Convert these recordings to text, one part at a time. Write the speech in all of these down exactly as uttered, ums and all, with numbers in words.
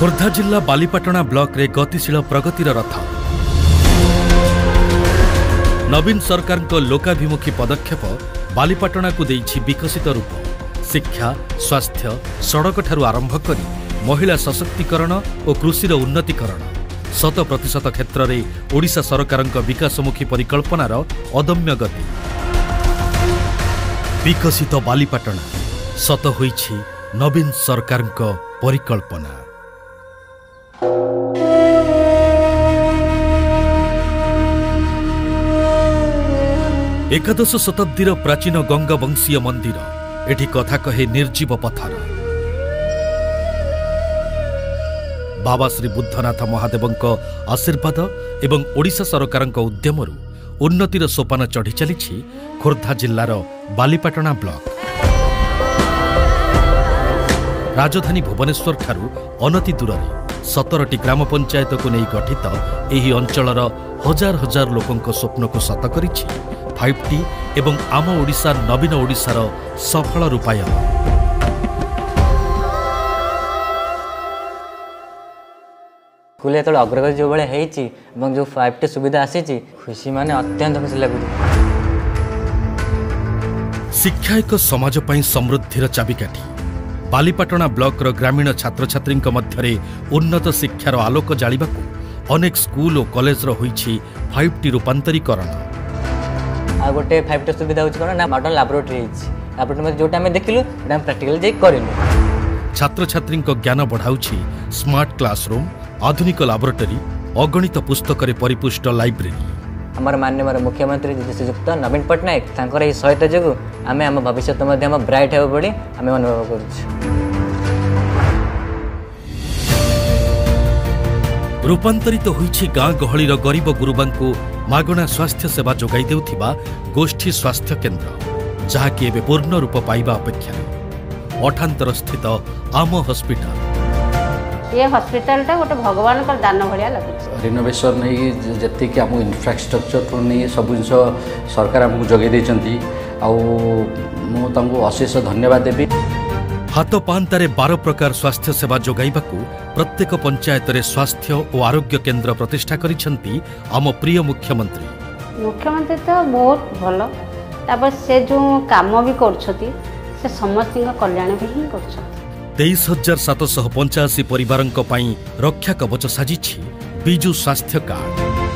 खोर्धा जिला बालीपाटना ब्लॉक रे गतिशील प्रगतिर रथ। नवीन सरकार को लोकाभिमुखी पदक्षेप बालीपाटना को देइछि विकसित रूप। शिक्षा, स्वास्थ्य, सड़क ठारू आरंभ करी महिला सशक्तिकरण और कृषि उन्नतीकरण शत प्रतिशत क्षेत्र में ओडिशा सरकार विकासमुखी परिकल्पनार अदम्य गति। विकसित बालीपाटना शत होइछि नवीन सरकार परिकल्पना। एकादश शताब्दीर प्राचीन गंगवंशीय मंदिर एठी कथा कहे निर्जीव पथर। बाबा श्री बुद्धनाथ महादेवंक आशीर्वाद एवं ओडिशा सरकार उद्यमरू उन्नतिर सोपान चढ़ी चली खोर्धा जिलार बालीपाटना ब्लॉक। राजधानी भुवनेश्वर ठारू अनति दूर सतरटी ग्राम पंचायत को नहीं गठित एही अंचलर हजार हजार लोकंक स्वप्न को सत करिछि फाइव टी एवं आम ओडिशा नवीन ओडिशार सफल रूपायन। स्कूल जो अग्रगति जो भाई होती जो फाइव टी सुविधा आसी खुशी माने अत्यंत खुशी लगुच। शिक्षा एक समाज पई समृद्धिर चाबिकाठी। बालीपाटना ब्लॉक ग्रामीण छात्र छात्री मध्य उन्नत शिक्षार आलोक जालिबाकू अनेक स्कूल और कॉलेज होईछि फाइव टी रूपांतरीकरण। आ गोटे फाइव टी सुविधा होछि कोन ना मॉडर्न लैबोरेटरी होछि। लैबोरेटरी में जोटा हम देखिलु एटा हम प्रैक्टिकल जे करिलु। छात्र छात्री ज्ञान बढ़ाउछि स्मार्ट क्लासरूम, आधुनिक लैबोरेटरी, अगणित पुस्तक परिपुष्ट लाइब्रेरी। हमार माननीय मुख्यमंत्री श्रीयुक्त नवीन पट्टनायक तांकर एही सहायता जोगु आमे हम भविष्य मध्ये हम ब्राइट हेबो बोली आमे अनुभव करूछु। रूपांतरित होईछि गाँ गहलीर गरीब गुरुबांकु मागणा स्वास्थ्य सेवा जोगाई देउथिबा गोष्ठी स्वास्थ्य केन्द्र, जहाँकि एबे पूर्ण रूप पाइबा अपेक्षा। अठांतर स्थित आम हॉस्पिटल। ये हॉस्पिटल टा गोटे भगवान का दान भलिया लगुच। रिनोवेशन नहीं जति कि आम इंफ्रास्ट्रक्चर नहीं सब जिन सरकार आमको जगै देछंती आउ मु तांको अशेष धन्यवाद देबी। हाथ पांतारे बारह प्रकार स्वास्थ्य सेवा जोगाइबाकू प्रत्येक पंचायत रे स्वास्थ्य और आरोग्य केन्द्र प्रतिष्ठा करिसेंती आम प्रिय मुख्यमंत्री। मुख्यमंत्री तो बहुत भलो तापर से जो काम भी करछती से समस्त कल्याण भी ही करछती। तेईस हजार सात सौ पंचाशी परिवार रक्षा कवच साजिछि बिजु स्वास्थ्य कार्ड।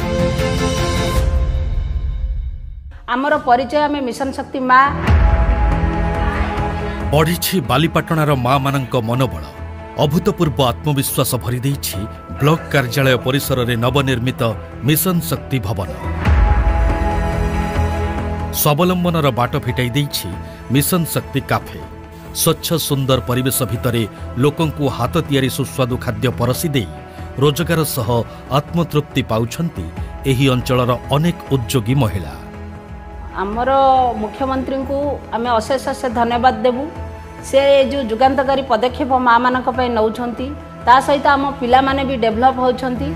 आमर परिचय आमे मिशन शक्ति माँ। बढ़ी बालीपाटनार माँ मानक मनोबल। अभूतपूर्व आत्मविश्वास भरी देइछि ब्लॉक कार्यालय परिसर रे नवनिर्मित मिशन शक्ति भवन। स्वावलंबनर बाट फिटाई देइछि मिशन शक्ति काफे। स्वच्छ सुंदर परिवेश भितरे लोकंकु हाथ तियारी सुस्वादु खाद्य परसी दे रोजगार सह आत्मतृप्ति पाउछंती एही अंचलर अनेक उद्योगी महिला। आमर मुख्यमंत्री को आमे अशेष अशेष धन्यवाद देबु। से जो जुगांतकारी पदक्षेप माँ मानक पय नउछंती ता सहित आम पिला माने भी डेवलप होछंती।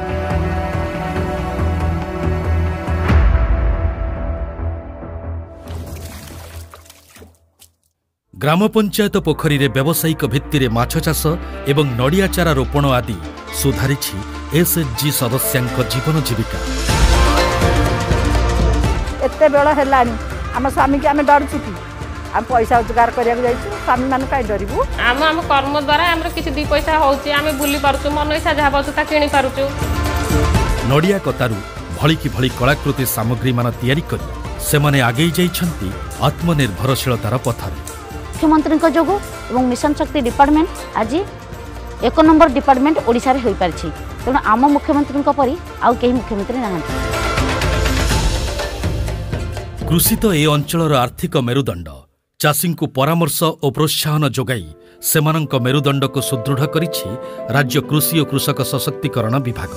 ग्राम पंचायत पोखरी रे व्यावसायिक भित्ति रे माछ चाष एवं नड़िया चारा रोपण आदि सुधारिछि एसएचजी सदस्यांक जीवन जीविका। एते बेଳ हेलानी हम स्वामी के हमें डर चुकी हम पैसा रोजगार करिया जाइछु स्वामी मान काई डरिबु। हम हम कर्म द्वारा हमर किछि दी पैसा होउछि आमे बुली पारुछु मन इच्छा जहा पाछु ता किनि पारुछु। नड़िया कतारू भଳି कि भଳି कलाकृति सामग्री मान तयारी करी सेमाने आगेई जाइछंती आत्मनिर्भरशीलतार पथरे। मुख्यमंत्री जोगु एवं मिशन शक्ति डिपार्टमेंट आज एक नंबर डिपार्टमेंट ओडिशा रे होई पारछि। तेणु आम मुख्यमंत्री परी आउ केही मुख्यमंत्री नाहांती। कृषि तो ए अंचलर आर्थिक मेरुदंड। चाषी को परामर्श और प्रोत्साहन जोगाई सेमानंक मेरुदंड को सुदृढ़ करिछि राज्य कृषि और कृषक सशक्तिकरण विभाग।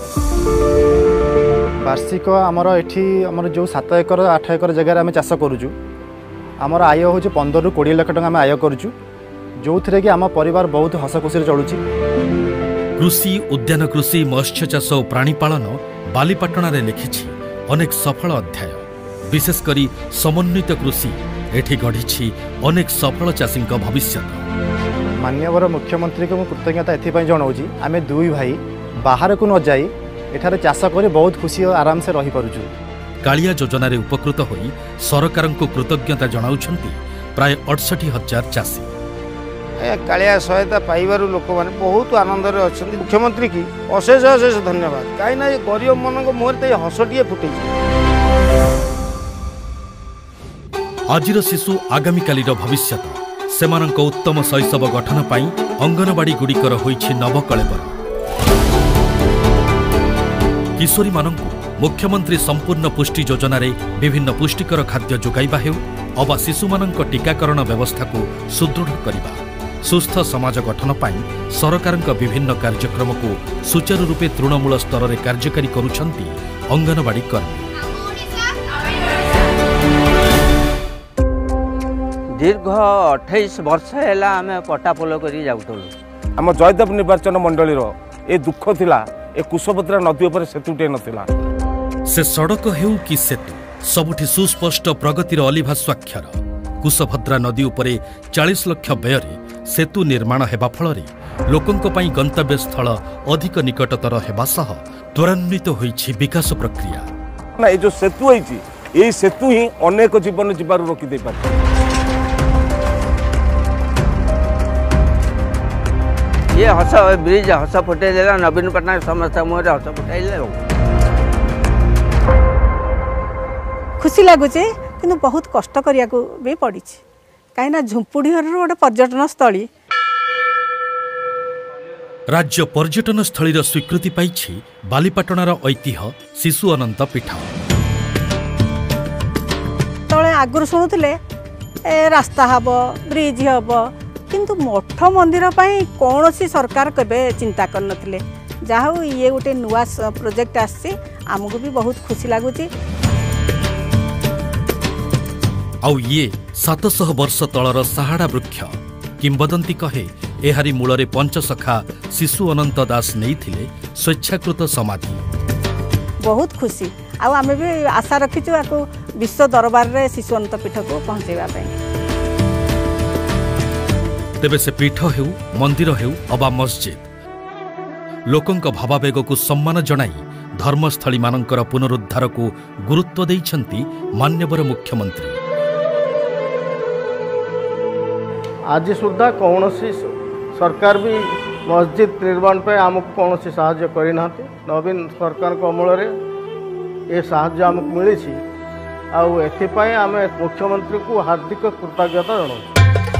वार्षिक आमर एठी आमर जो सात एकर आठ एकर जगह आम चाष करूँ आमर आय हूँ पंद्रह रु कोड़े लाख टका आय करूँ जो थे कि आम परिवार बहुत हस खुशी चलुची। कृषि, उद्यान कृषि, मत्स्य चाष और प्राणीपालन बालीपाटना रे लिखिछि अनेक सफल अध्याय। विशेषकर समन्वित कृषि एठी गढ़ी अनेक सफल चाषी भविष्य। माननीय मुख्यमंत्री को कृतज्ञता एथपाई जनाऊँगी आम दुई भाई बाहर को न जाई एठारे चाष कर बहुत खुशी और आराम से रही पारुछु। कालिया योजन उपकृत होई सरकार को कृतज्ञता जनाउछंती प्राय अड़सठ हजार चाषी। कालिया सहायता पाइबारु लोक मैंने बहुत आनंद अच्छा मुख्यमंत्री की अशेष अशेष धन्यवाद कहीं गरीब मन मुहर हसटिए फुटे। आजिर शिशु आगामी कालीर भविष्यत सेमानंक उत्तम शैशव गठन पाई अंगनवाड़ी गुड़िकर होइछि नवकलेबर। किशोरी मानंकु मुख्यमंत्री संपूर्ण पुष्टि योजन विभिन्न पुष्टिकर खाद्य जोगाइबा हेउ अबा शिशुमानंक टीकाकरण व्यवस्था को सुदृढ़ करबा सुस्थ समाज गठन पाई सरकारंक विभिन्न कार्यक्रम को सुचारू रूपे तृणमूल स्तर में कार्यकारी करुछंती अंगनवाड़ी कर्मी। दीर्घ अठाईस वर्ष है आम पटापोल कर आम जयदेव निर्वाचन मंडल ए दुख थिला ए कुशभद्रा नदी उपर सेतुटे नथिला। से सड़क हेउ कि सेतु सबुठी सुस्पष्ट प्रगतिर अलिभा स्वाक्षर। कुशभद्रा नदी उपरे चालीस लाख व्यय सेतु निर्माण हेबा फलरे लोकंक पई गंतव्य स्थल अधिक निकटतर हेबा सह त्वरान्वित होईछि विकास प्रक्रिया। ना ए जो सेतु होईछि एई सेतु ही अनेक जीवन जीवार रोकी दे पारे। ये हस ब्रिज हस फुटे देला नवीन पटनायक समस्त मोर हस फुटाइले। खुशी लगुचे किंतु बहुत कष्ट करिया को भी पड़ी कहीं झुंपुड़ी गोटे पर्यटन स्थली। राज्य पर्यटन स्थलीर स्वीकृति पाइछि बालीपाटणार ऐतिह्य शिशु अनंत पीठ। तले आगुर शुणुले रास्ता हम ब्रिज हम किंतु मठ मंदिर पाई कौन सी सरकार केबे चिंता कर नथिले। जाहु ये गोटे नुआ प्रोजेक्ट आसी आमको भी बहुत खुशी लगुच। आउ ये सात सौ वर्ष तलर साहाड़ा वृक्ष किंबदंती कहे एहारी मूलरे पंचसखा शिशु अनंत दास नहीं थिले स्वेच्छाकृत समाधि। बहुत खुशी आउ आमे भी आशा रखीचु आको विश्व दरबार रे शिशु अनंत पीठ को पहुंचेबा पई। तेबे से पीठ हेउ मंदिर हेउ अबा मस्जिद लोकंक भावावेग को सम्मान जणाई धर्मस्थली मानंकर पुनरुद्धार को गुरुत्व देइछंती मान्यवर मुख्यमंत्री। आज सुधा कौन सी सरकार भी मस्जिद निर्माण पे आमको कौन सी साहाय्य करना नवीन सरकार अमल ये साहाय्य आमको मिली आम मुख्यमंत्री को हार्दिक कृतज्ञता जनाऊँ।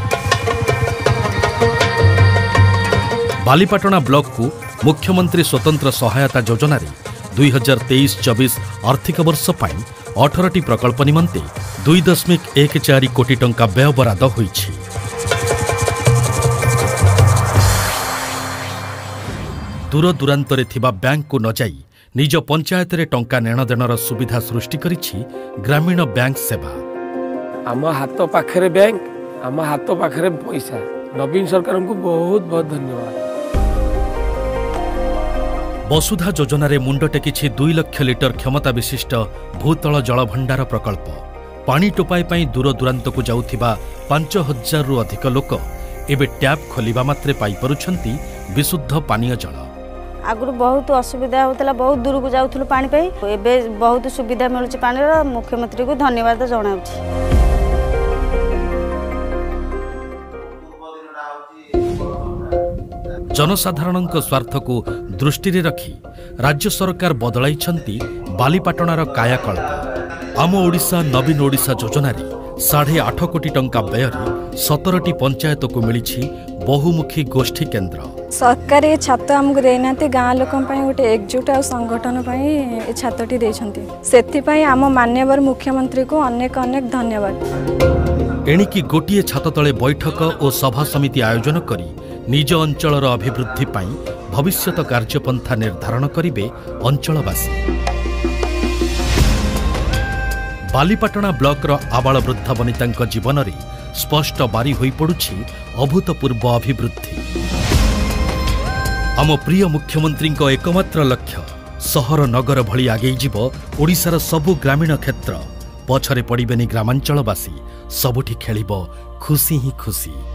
बालीपाटना ब्लॉक को मुख्यमंत्री स्वतंत्र सहायता योजन दुई हजार तेईस चौबीस आर्थिक वर्ष पाई अठारह टी प्रकल्प निमंते दुई दशमिक एक चार कोटी टंका व्यय बराद होईछि। दूर दूरांतरे थिबा बैंक को न जाई निज पंचायत रे टंका नेणदेणर सुविधा सृष्टि करिछि ग्रामीण बैंक सेवा। आम हाथ पाखरे बैंक आम हाथ पाखरे पैसा नवीन सरकार को बहुत बहुत धन्यवाद। वसुधा योजन मुंड टेकिछि दुई लाख लिटर क्षमता विशिष्ट भूतल जल भंडार प्रकल्प। पानी टोपाई पई दूर दूरांत को जाउथिबा पांच हजार रु अधिक लोक एबे टैप खोलिबा मात्रे पाई परुछंती विशुद्ध पानीय जल। आगुर बहुत असुविधा होता बहुत दूर को जाऊँ पानी पे एबे बहुत सुविधा मिलूँ पानी। मुख्यमंत्री को धन्यवाद जनाऊँ। जनसाधारण स्वार्थ को दृष्टि रखी राज्य सरकार बदलाइछंती बालीपाटणार कायाकल्प। आम ओडिशा नवीन ओडिशा योजन साढ़े आठ कोटी टंका व्यय सतर टी पंचायत को मिली बहुमुखी गोष्ठी केन्द्र। सरकार ये छात आमको देना गाँ लोक गोटे एकजुट आ संगठन ये छातटी से आम मान्यवर मुख्यमंत्री को अनेक अनेक धन्यवाद। एणिकी गोटिए छात तले बैठक और सभा समिति आयोजन करी निज अंचलर अभिवृद्धि पाई भविष्यत कार्यपंथा निर्धारण करिबे अंचलवासी। बालीपाटना ब्लॉकर आबाल वृद्ध वनितांक जीवन रे स्पष्ट बारी होई पड़ुछि अभूतपूर्व अभिवृद्धि। आम प्रिय मुख्यमंत्री एकमात्र लक्ष्य सहर नगर भली आगे जीव ओडिशार सबु ग्रामीण क्षेत्र। पछरे पड़िबेनी ग्रामांचलवासी सबुठी खेलिब खुशी ही खुशी।